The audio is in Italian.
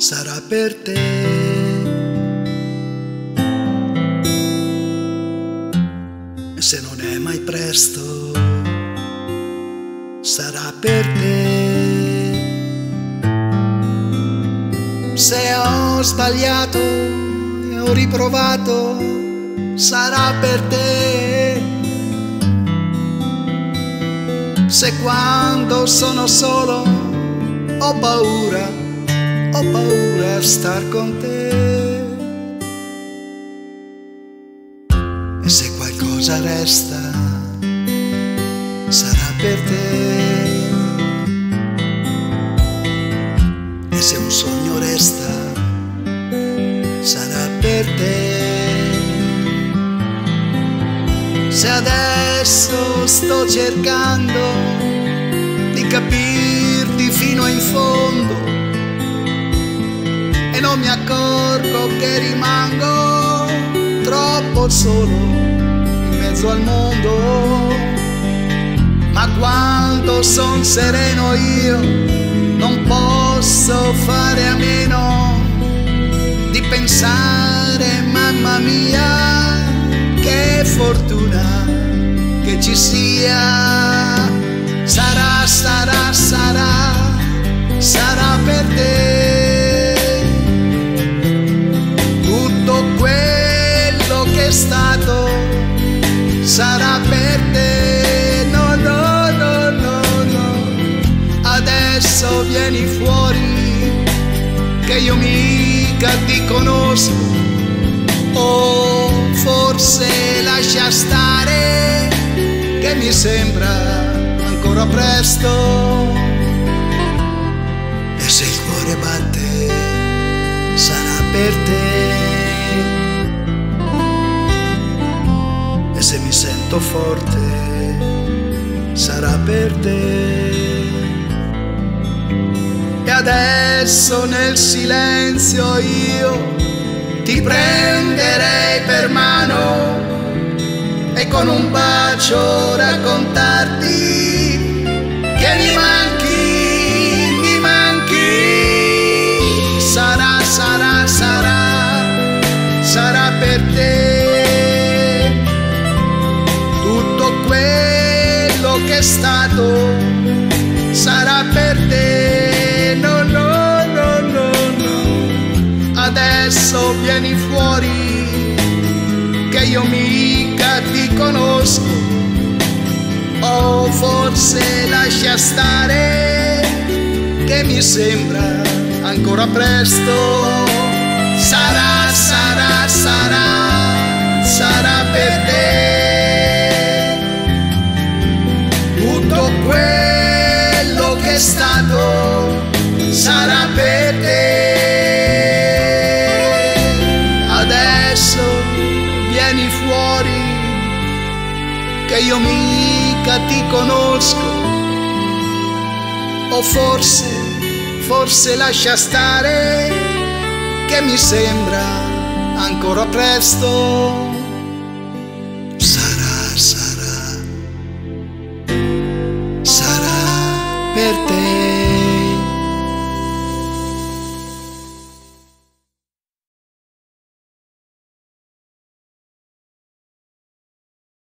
sarà per te. E se non è mai presto, sarà per te. Se ho sbagliato e ho riprovato, sarà per te. Se quando sono solo ho paura a star con te. E se qualcosa resta, sarà per te. E se un sogno resta, sarà per te. Se adesso sto cercando di capirti fino in fondo e non mi accorgo che rimango troppo solo in mezzo al mondo, ma quando son sereno io non posso fare a meno di pensare, mamma mia, che fortuna che ci sia. Sarà, sarà, sarà, sarà per te. Tutto quello che è stato sarà per te. No, no, no, no, no. Adesso vieni fuori che io mica ti conosco. O forse lascia stare che mi sembra ancora presto. E se il cuore batte sarà per te. E se mi sento forte sarà per te. E adesso nel silenzio io ti prenderei per mano e con un bacio raccontarti che mi manchi. Sarà, sarà, sarà, sarà per te. Tutto quello che è stato sarà per te. No, no, no, no, no. Adesso vieni fuori che io mica ti conosco. O forse lascia stare che mi sembra ancora presto. Sarà, sarà, sarà, sarà per te. Tutto quello che è stato sarà per te. Adesso vieni fuori che io mica ti conosco. O forse lascia stare che mi sembra ancora presto.